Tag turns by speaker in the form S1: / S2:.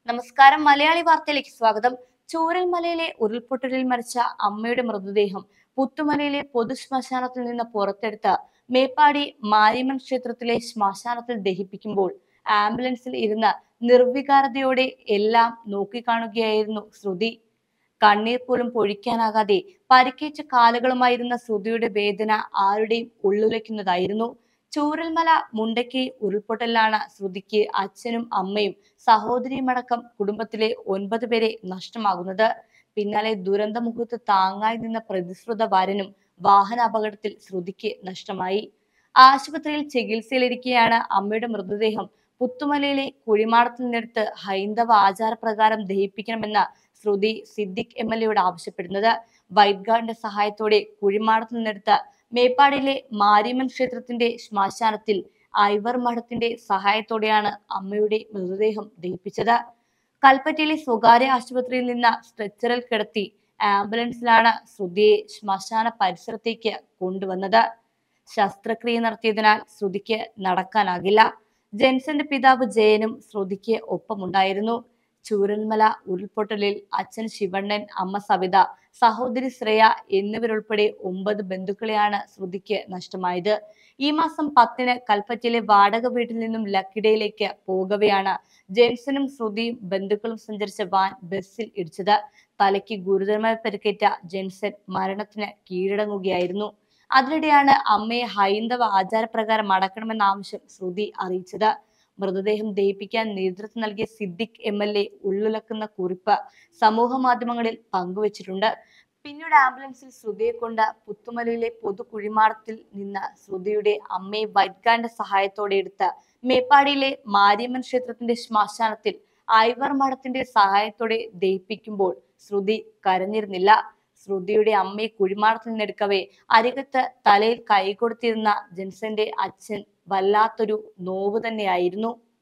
S1: നമസ്കാരം. മലയാളി വാർത്തയിലേക്ക് സ്വാഗതം. ചൂരൽമലയിലെ ഉരുൾപൊട്ടലിൽ മരിച്ച അമ്മയുടെ മൃതദേഹം പുത്തുമലയിലെ പൊതു ശ്മശാനത്തിൽ നിന്ന് പുറത്തെടുത്ത് മേപ്പാടി മാരിയമ്മൻ ക്ഷേത്രത്തിലെ ശ്മശാനത്തിൽ ദഹിപ്പിക്കുമ്പോൾ ആംബുലൻസിൽ ഇരുന്ന് നിർവികാരതയോടെ എല്ലാം നോക്കിക്കാണുകയായിരുന്നു ശ്രുതി. കണ്ണീർ പോലും പൊഴിക്കാനാകാതെ പരിക്കേറ്റ കാലുകളുമായിരുന്ന ശ്രുതിയുടെ വേദന ആരുടെയും ഉള്ളുലയ്ക്കുന്നതായിരുന്നു. ചൂരൽമല മുണ്ടക്കൈ ഉരുൾപൊട്ടലിലാണ് ശ്രുതിക്ക് അച്ഛനും അമ്മയും സഹോദരിയുമടക്കം കുടുംബത്തിലെ 9 പേരെ നഷ്ടമാകുന്നത്. പിന്നാലെ ദുരന്തമുഖത്ത് താങ്ങായി നിന്ന പ്രതിശ്രുത വരനും വാഹന അപകടത്തിൽ ശ്രുതിക്ക് നഷ്ടമായി. ആശുപത്രിയിൽ ചികിത്സയിലിരിക്കെയാണ് അമ്മയുടെ മൃതദേഹം പുത്തുമലയിലെ കുഴിമാടത്തിൽ നിന്നെടുത്ത് ഹൈന്ദവ ആചാരപ്രകാരം ദഹിപ്പിക്കണമെന്ന് ശ്രുതി സിദ്ദിഖ് MLA ആവശ്യപ്പെടുന്നത്. വൈറ്റ് ഗാർഡിന്റെ സഹായത്തോടെ കുഴിമാടത്തിൽ നിന്നെടുത്ത് മേപ്പാടിയിലെ മാരിയമ്മൻ ക്ഷേത്രത്തിന്റെ ശ്മശാനത്തിൽ ഐവർ മഠത്തിന്റെ സഹായത്തോടെയാണ് അമ്മയുടെ മൃതദേഹം ദഹിപ്പിച്ചത്. കൽപ്പറ്റയിലെ സ്വകാര്യ ആശുപത്രിയിൽ നിന്ന് സ്ട്രെച്ചറിൽ കിടത്തി ആംബുലൻസിലാണ് ശ്രുതിയെ ശ്മശാന പരിസരത്തേക്ക് കൊണ്ടുവന്നത്. ശസ്ത്രക്രിയ നടത്തിയതിനാൽ ശ്രുതിക്ക് നടക്കാനാകില്ല. ജെൻസന്റെ പിതാവ് ജയനും ശ്രുതിക്ക് ഒപ്പമുണ്ടായിരുന്നു. ചൂരൽമല ഉരുൾപൊട്ടലിൽ അച്ഛൻ ശിവണ്ണൻ, അമ്മ സവിത, സഹോദരി ശ്രേയ എന്നിവരുൾപ്പെടെ 9 ബന്ധുക്കളെയാണ് ശ്രുതിക്ക് നഷ്ടമായത്. ഈ മാസം 10-ന് കൽപ്പറ്റയിലെ വാടക വീട്ടിൽ നിന്നും ലക്കിടയിലേക്ക് പോകവെയാണ് ജെൻസനും ശ്രുതിയും ബന്ധുക്കളും സഞ്ചരിച്ച വാൻ ബസ്സിൽ ഇടിച്ചത്. തലയ്ക്ക് ഗുരുതരമായി പരിക്കേറ്റ ജെൻസൻ മരണത്തിന് കീഴടങ്ങുകയായിരുന്നു. അതിനിടെയാണ് അമ്മയെ ഹൈന്ദവ ആചാരപ്രകാരം അടക്കണമെന്ന ആവശ്യം ശ്രുതി അറിയിച്ചത്. മൃതദേഹം ദഹിപ്പിക്കാൻ നേതൃത്വം നൽകിയ സിദ്ദിഖ് MLA ഉള്ളുലക്കുന്ന കുറിപ്പ് സമൂഹ മാധ്യമങ്ങളിൽ പങ്കുവച്ചിട്ടുണ്ട്. പിന്നീട് ആംബുലൻസിൽ ശ്രുതിയെ കൊണ്ട് പുത്തുമലയിലെ പൊതു കുഴിമാടത്തിൽ നിന്ന് ശ്രുതിയുടെ അമ്മയെ വൈറ്റ് ഗാർഡിന്റെ സഹായത്തോടെ എടുത്ത് മേപ്പാടിയിലെ മാരിയമ്മൻ ക്ഷേത്രത്തിന്റെ ശ്മശാനത്തിൽ ഐവർ മഠത്തിന്റെ സഹായത്തോടെ ദഹിപ്പിക്കുമ്പോൾ ശ്രുതി കരഞ്ഞിരുന്നില്ല. ശ്രുതിയുടെ അമ്മയെ കുഴിമാടത്തിൽ നിന്നെടുക്കവേ അരികത്ത് തലയിൽ കൈകൊടുത്തിരുന്ന ജെൻസന്റെ അച്ഛൻ വല്ലാത്തൊരു നോവ് തന്നെയായിരുന്നു.